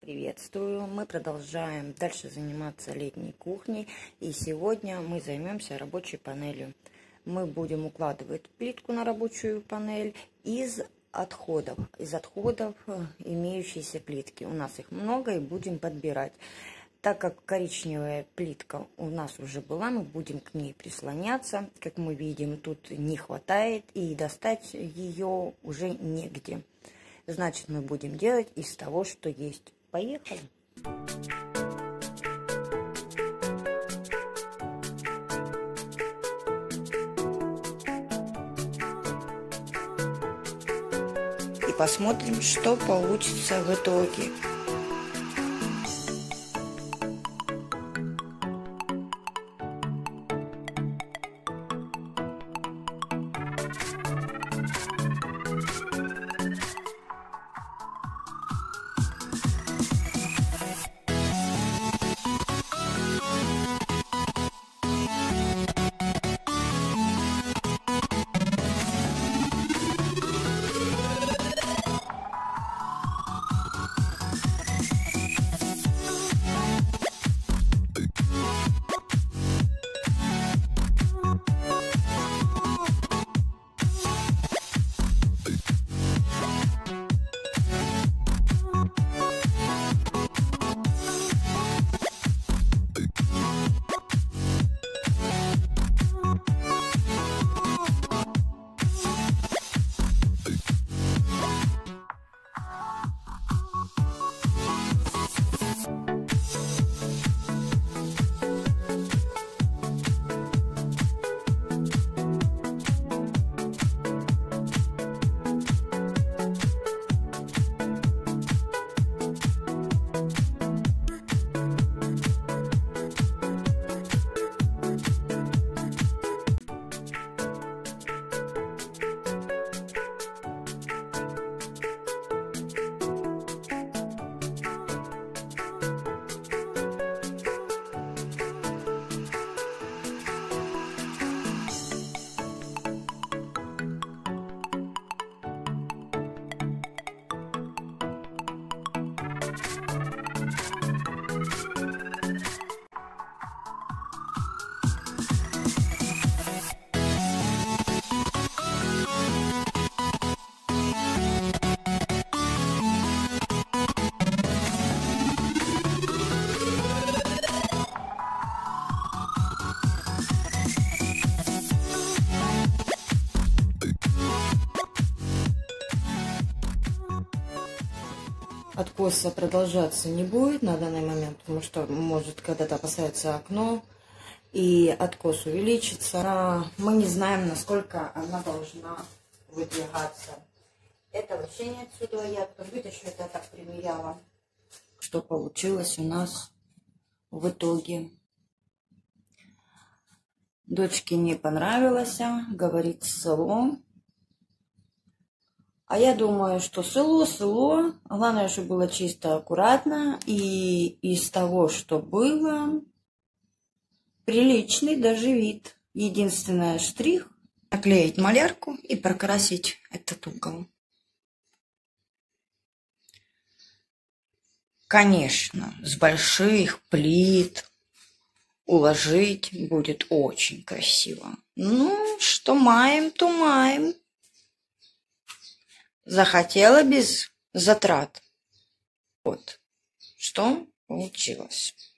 Приветствую! Мы продолжаем дальше заниматься летней кухней, и сегодня мы займемся рабочей панелью. Мы будем укладывать плитку на рабочую панель из отходов имеющейся плитки. У нас их много, и будем подбирать. Так как коричневая плитка у нас уже была, мы будем к ней прислоняться. Как мы видим, тут не хватает, и достать ее уже негде. Значит, мы будем делать из того, что есть. Поехали! И посмотрим, что получится в итоге. Откоса продолжаться не будет на данный момент, потому что может когда-то поставиться окно и откос увеличится. Мы не знаем, насколько она должна выдвигаться. Это вообще не отсюда. Я вытащу, это так примеряла, что получилось у нас в итоге. Дочке не понравилось, говорит, село. А я думаю, что село. Главное, чтобы было чисто, аккуратно. И из того, что было, приличный даже вид. Единственный штрих — наклеить малярку и прокрасить этот угол. Конечно, с больших плит уложить будет очень красиво. Ну, что маем, то маем. Захотела без затрат. Вот что получилось.